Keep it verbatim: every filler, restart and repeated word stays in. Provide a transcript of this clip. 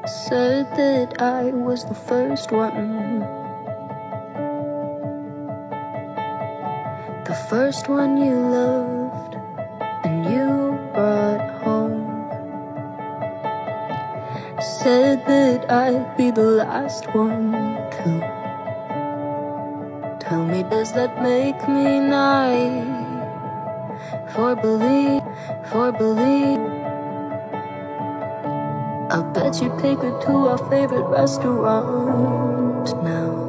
Said that I was the first one, the first one you loved and you brought home. Said that I'd be the last one too. Tell me, does that make me naive? For believe, for believe I bet you take her to our favorite restaurant now.